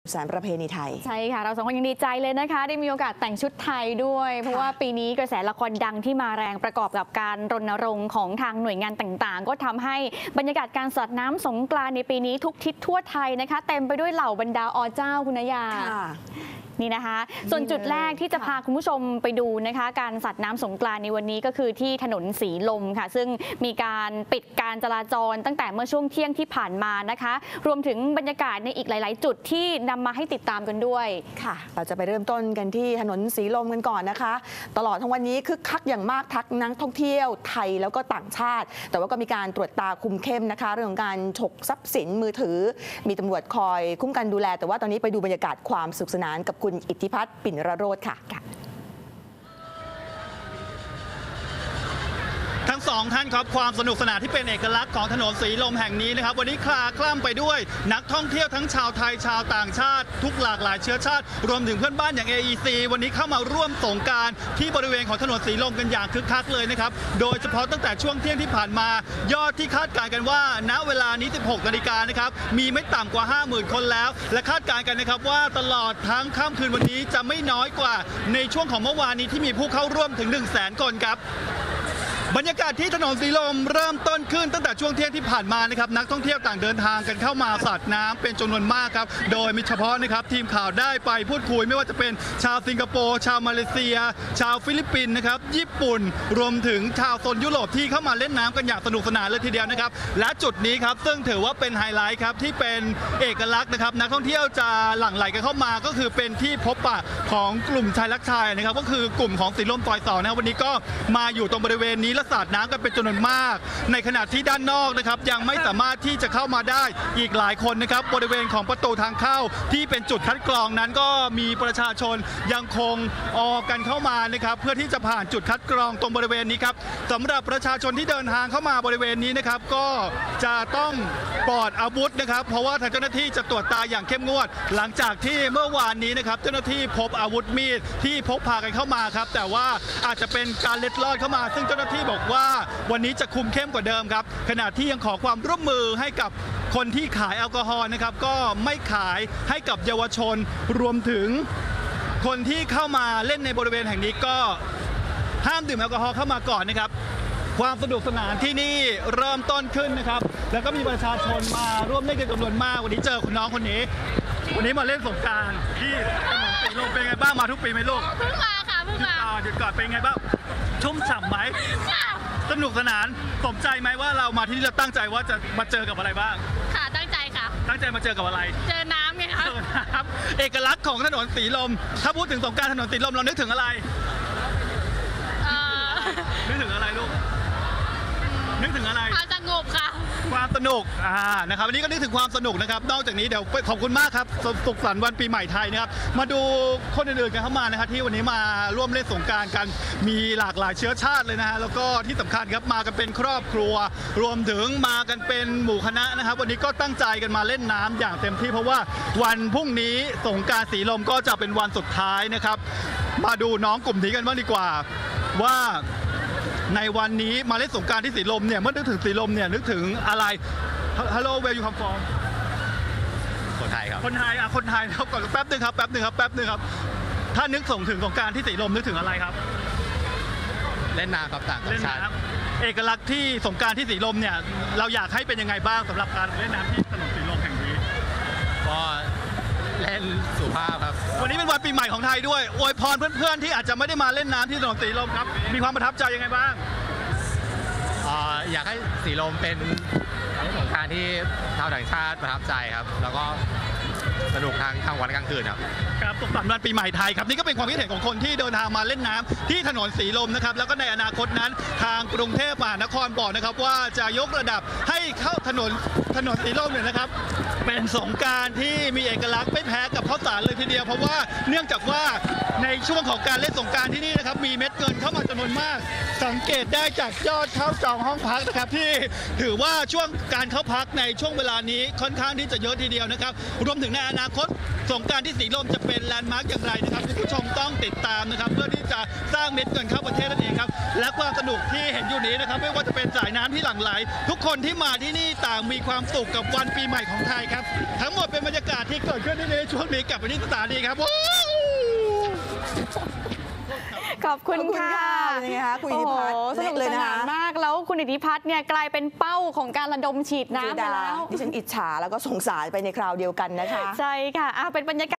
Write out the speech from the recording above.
สารประเพณีไทยใช่ค่ะเราสองคนยังดีใจเลยนะคะได้มีโอกาสแต่งชุดไทยด้วยเพราะว่าปีนี้กระแสละครดังที่มาแรงประกอบกับการรณรงค์ของทางหน่วยงานต่างๆก็ทำให้บรรยากาศการสาดน้ำสงกรานต์ในปีนี้ทุกทิศทั่วไทยนะคะเต็มไปด้วยเหล่าบรรดาอเจ้าคุณนยานี่นะคะส่วนจุดแรกที่จะพาคุณผู้ชมไปดูนะคะการสาดน้ำสงกรานต์ในวันนี้ก็คือที่ถนนสีลมค่ะซึ่งมีการปิดการจราจรตั้งแต่เมื่อช่วงเที่ยงที่ผ่านมานะคะรวมถึงบรรยากาศในอีกหลายๆจุดที่นำมาให้ติดตามกันด้วยค่ะเราจะไปเริ่มต้นกันที่ถนนสีลมกันก่อนนะคะตลอดทั้งวันนี้คึกคักอย่างมากทั้งนักท่องเที่ยวไทยแล้วก็ต่างชาติแต่ว่าก็มีการตรวจตาคุมเข้มนะคะเรื่องของการฉกทรัพย์สินมือถือมีตำรวจคอยคุ้มกันดูแลแต่ว่าตอนนี้ไปดูบรรยากาศความสนุกสนานกับคุณอิทธิพัฒน์ปิ่นรโรจน์ค่ะทั้งสองท่านครับความสนุกสนานที่เป็นเอกลักษณ์ของถนนสีลมแห่งนี้นะครับวันนี้คลาคล่ำไปด้วยนักท่องเที่ยวทั้งชาวไทยชาวต่างชาติทุกหลากหลายเชื้อชาติรวมถึงเพื่อนบ้านอย่าง AEC วันนี้เข้ามาร่วมสงกรานต์ที่บริเวณของถนนสีลมกันอย่างคึกคักเลยนะครับโดยเฉพาะตั้งแต่ช่วงเที่ยงที่ผ่านมายอดที่คาดการณ์กันว่าณเวลานี้ 16 นาฬิกานะครับมีไม่ต่ำกว่า 50,000 คนแล้วและคาดการณ์กันนะครับว่าตลอดทั้งค่ำคืนวันนี้จะไม่น้อยกว่าในช่วงของเมื่อวานนี้ที่มีผู้เข้าร่วมถึง 100,000 คนครับบรรยากาศที่ถนนสีลมเริ่มต้นขึ้นตั้งแต่ช่วงเที่ยงที่ผ่านมานะครับนักท่องเที่ยวต่างเดินทางกันเข้ามาสาดน้ำเป็นจำนวนมากครับโดยมีเฉพาะนะครับทีมข่าวได้ไปพูดคุยไม่ว่าจะเป็นชาวสิงคโปร์ชาวมาเลเซียชาวฟิลิปปินส์นะครับญี่ปุ่นรวมถึงชาวโซนยุโรปที่เข้ามาเล่นน้ำกันอย่างสนุกสนานเลยทีเดียวนะครับและจุดนี้ครับซึ่งถือว่าเป็นไฮไลท์ครับที่เป็นเอกลักษณ์นะครับนักท่องเที่ยวจะหลั่งไหลกันเข้ามาก็คือเป็นที่พบปะของกลุ่มชายรักชายนะครับก็คือกลุ่มของสีลมซอย2นะครับวันนี้ก็มาอยู่ตรงบริเวณนี้และสาดน้ำกันเป็นจำนวนมากในขณะที่ด้านนอกนะครับยังไม่สามารถที่จะเข้ามาได้อีกหลายคนนะครับบริเวณของประตูทางเข้าที่เป็นจุดคัดกรองนั้นก็มีประชาชนยังคงออกกันเข้ามานะครับเพื่อที่จะผ่านจุดคัดกรองตรงบริเวณนี้ครับสำหรับประชาชนที่เดินทางเข้ามาบริเวณนี้นะครับก็จะต้องปลอดอาวุธนะครับเพราะว่าทางเจ้าหน้าที่จะตรวจตาอย่างเข้มงวดหลังจากที่เมื่อวานนี้นะครับเจ้าหน้าที่พบอาวุธมีดที่พกพากันเข้ามาครับแต่ว่าอาจจะเป็นการเล็ดลอดเข้ามาซึ่งเจ้าหน้าที่บอกว่าวันนี้จะคุมเข้มกว่าเดิมครับขณะที่ยังขอความร่วมมือให้กับคนที่ขายแอลกอฮอล์นะครับก็ไม่ขายให้กับเยาวชนรวมถึงคนที่เข้ามาเล่นในบริเวณแห่งนี้ก็ห้ามดื่มแอลกอฮอล์เข้ามาก่อนนะครับความสนุกสนานที่นี่เริ่มต้นขึ้นนะครับแล้วก็มีประชาชนมาร่วมเล่นกันจำนวนมากวันนี้เจอคุณน้องคนนี้วันนี้มาเล่นสงกรานต์ที่ถนนสีลมเป็นไงบ้างมาทุกปีไหมลูกเพิ่งมาค่ะเพิ่งมาหยุดก่อนเป็นไงบ้างชุ่มฉ่ำไหมสนุกสนานสมใจไหมว่าเรามาที่นี่เราตั้งใจว่าจะมาเจอกับอะไรบ้างค่ะตั้งใจค่ะตั้งใจมาเจอกับอะไรเจอน้ำไงคะเจอน้ำเอกลักษณ์ของถนนสีลมถ้าพูดถึงสงกรานต์ถนนสีลมเรานึกถึงอะไรนึกถึงอะไรลูกนึกถึงอะไรความสงบค่ะความสนุกนะครับวันนี้ก็นึกถึงความสนุกนะครับนอกจากนี้เดี๋ยวขอบคุณมากครับสุขสันต์วันปีใหม่ไทยนะครับมาดูคนอื่นๆกันเข้ามานะครับที่วันนี้มาร่วมเล่นสงกรานต์กันมีหลากหลายเชื้อชาติเลยนะฮะแล้วก็ที่สำคัญครับมากันเป็นครอบครัวรวมถึงมากันเป็นหมู่คณะนะครับวันนี้ก็ตั้งใจกันมาเล่นน้ำอย่างเต็มที่เพราะว่าวันพรุ่งนี้สงกรานต์สีลมก็จะเป็นวันสุดท้ายนะครับมาดูน้องกลุ่มนี้กันบ้างดีกว่าว่าในวันนี้มาเล่นสงกรานต์ที่สีลมเนี่ยเมื่อนึกถึงสีลมเนี่ยนึกถึงอะไร Hello where you come from คนไทยครับคนไทยคนไทยครับก่อนแป๊บนึงครับถ้านึกส่งถึงสงกรานต์ที่สีลมนึกถึงอะไรครับเล่นน้ำครับต่างชาติเอกลักษณ์ที่สงกรานต์ที่สีลมเนี่ยเราอยากให้เป็นยังไงบ้างสำหรับการเล่นน้ำที่ถนนสีลมแห่งนี้ก็เล่นสุภาพครับวันนี้เป็นวันปีใหม่ของไทยด้วยอวยพรเพื่อนๆที่อาจจะไม่ได้มาเล่นน้ำที่ถนนสีลมครับมีความประทับใจยังไงบ้างอยากให้สีลมเป็นสงกรานต์ที่ชาวต่างชาติประทับใจครับแล้วก็สนุกทั้งวันกลางคืนครับครับสุขสันต์วันปีใหม่ไทยครับนี่ก็เป็นความคิดเห็นของคนที่เดินทางมาเล่นน้ำที่ถนนสีลมนะครับแล้วก็ในอนาคตนั้นทางกรุงเทพมหานครบอกนะครับว่าจะยกระดับให้เข้าถนนสีลมเนี่ยนะครับเป็นสงกรานต์ที่มีเอกลักษณ์ไม่แพ้กับข้าวสารเลยทีเดียวเพราะว่าเนื่องจากว่าในช่วงของการเล่นสงกรานต์ที่นี่นะครับมีเม็ดเงินเข้ามาจำนวนมากสังเกตได้จากยอดเข้าจองห้องพักนะครับที่ถือว่าช่วงการเข้าพักในช่วงเวลานี้ค่อนข้างที่จะเยอะทีเดียวนะครับรวมถึงในอนานาคตสงกรานต์ที่สีลมจะเป็นแลนด์มาร์กอย่างไรนะครับคุณผู้ชมต้องติดตามนะครับเพื่อที่จะสร้างเม็ดเงินเข้าประเทศนั่นเองครับและความสนุกที่เห็นอยู่นี้นะครับไม่ว่าจะเป็นสายน้ำที่หลั่งไหลทุกคนที่มาที่นี่ต่างมีความสุขกับวันปีใหม่ของไทยครับทั้งหมดเป็นบรรยากาศที่เกิดขึ้นที่ในช่วงนี้กลับไปที่สถานีครับว้าวขอบคุณค่ะเป็นไงคะคุณอิทธิพัฒน์โอ้โหสนุกเลยสนะนานมากแล้วคุณอิทธิพัฒน์เนี่ยกลายเป็นเป้าของการระดมฉีดน้ำไปแล้วดิฉันอิจฉาแล้วก็สงสารไปในคราวเดียวกันนะคะใช่ค่ะเป็นบรรยากาศ